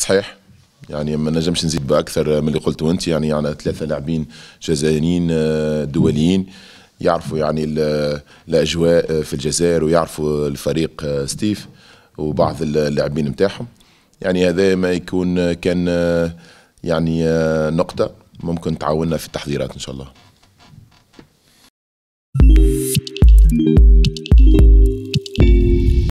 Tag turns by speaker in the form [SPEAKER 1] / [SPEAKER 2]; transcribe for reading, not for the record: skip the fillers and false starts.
[SPEAKER 1] صحيح، يعني ما نجمش نزيد باكثر من اللي قلته انت. يعني 3 لاعبين جزائريين دوليين يعرفوا يعني الاجواء في الجزائر، ويعرفوا الفريق ستيف وبعض اللاعبين نتاعهم. يعني هذا ما يكون كان يعني نقطة ممكن تعاوننا في التحضيرات ان شاء الله.